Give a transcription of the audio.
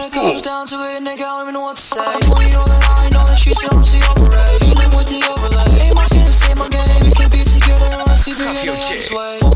it comes down to it, nigga, I don't even know what to say. When you know that I know that she's yours to operate. Feeling with the overlay. Ain't my skin to save my game. We can be together, honestly, doing it this way.